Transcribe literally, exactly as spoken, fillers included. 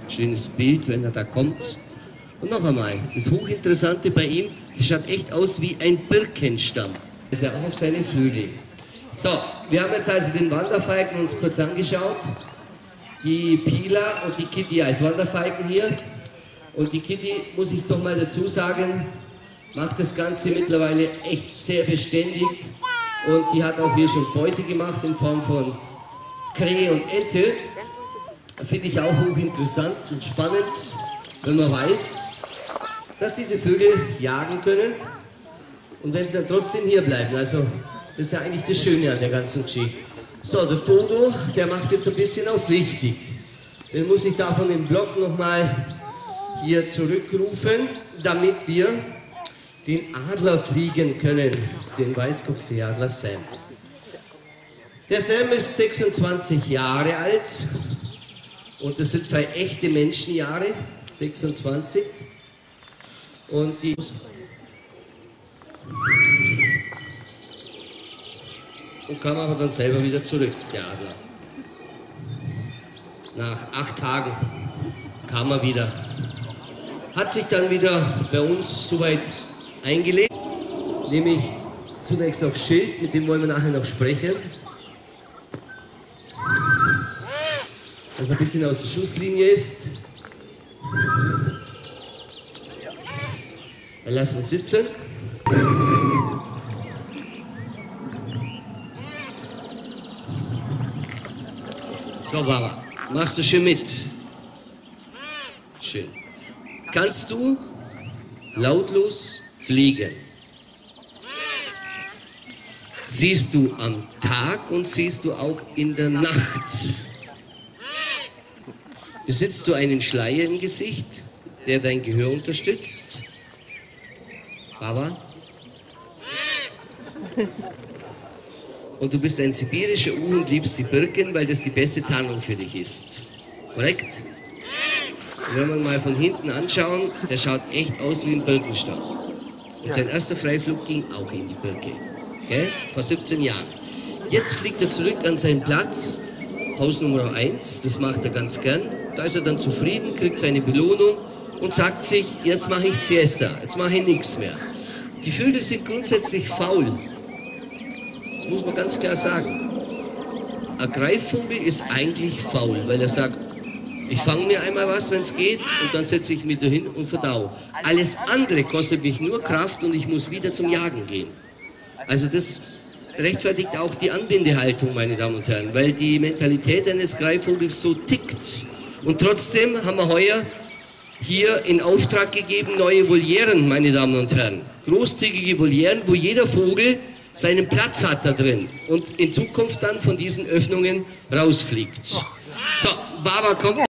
Schönes Bild, wenn er da kommt. Und noch einmal, das Hochinteressante bei ihm, das schaut echt aus wie ein Birkenstamm. Das ist ja auch auf seinen Flügeln. So, wir haben jetzt also den Wanderfalken uns kurz angeschaut. Die Pila und die Kitty als Wanderfalken hier. Und die Kitty, muss ich doch mal dazu sagen, macht das Ganze mittlerweile echt sehr beständig. Und die hat auch hier schon Beute gemacht in Form von Krähe und Ente. Finde ich auch hochinteressant und spannend, wenn man weiß, dass diese Vögel jagen können und wenn sie dann trotzdem hier bleiben. Also das ist ja eigentlich das Schöne an der ganzen Geschichte. So, der Dodo, der macht jetzt ein bisschen auf richtig. Den muss ich da von dem Block nochmal hier zurückrufen, damit wir den Adler fliegen können, den Weißkopfseeadler Sam. Der Sam ist sechsundzwanzig Jahre alt und das sind zwei echte Menschenjahre, sechsundzwanzig. Und die und kam aber dann selber wieder zurück, der Adler. Nach acht Tagen kam er wieder. Hat sich dann wieder bei uns soweit eingelegt, nämlich zunächst auf Schild, mit dem wollen wir nachher noch sprechen. Das ein bisschen aus der Schusslinie ist. Dann lassen wir uns sitzen. So, Baba, machst du schön mit? Schön. Kannst du lautlos fliegen? Siehst du am Tag und siehst du auch in der Nacht? Besitzt du einen Schleier im Gesicht, der dein Gehör unterstützt? Baba? Und du bist ein sibirischer Uhu und liebst die Birken, weil das die beste Tarnung für dich ist. Korrekt? Und wenn wir mal von hinten anschauen, der schaut echt aus wie ein Birkenstamm. Und sein erster Freiflug ging auch in die Birke. Okay? Vor siebzehn Jahren. Jetzt fliegt er zurück an seinen Platz, Haus Nummer eins, das macht er ganz gern. Da ist er dann zufrieden, kriegt seine Belohnung und sagt sich, jetzt mache ich Siesta, jetzt mache ich nichts mehr. Die Vögel sind grundsätzlich faul. Das muss man ganz klar sagen. Ein Greifvogel ist eigentlich faul, weil er sagt, ich fange mir einmal was, wenn es geht, und dann setze ich mich dahin und verdau. Alles andere kostet mich nur Kraft und ich muss wieder zum Jagen gehen. Also das rechtfertigt auch die Anbindehaltung, meine Damen und Herren, weil die Mentalität eines Greifvogels so tickt. Und trotzdem haben wir heuer hier in Auftrag gegeben neue Volieren, meine Damen und Herren. Großzügige Volieren, wo jeder Vogel seinen Platz hat da drin und in Zukunft dann von diesen Öffnungen rausfliegt. So, Baba kommt.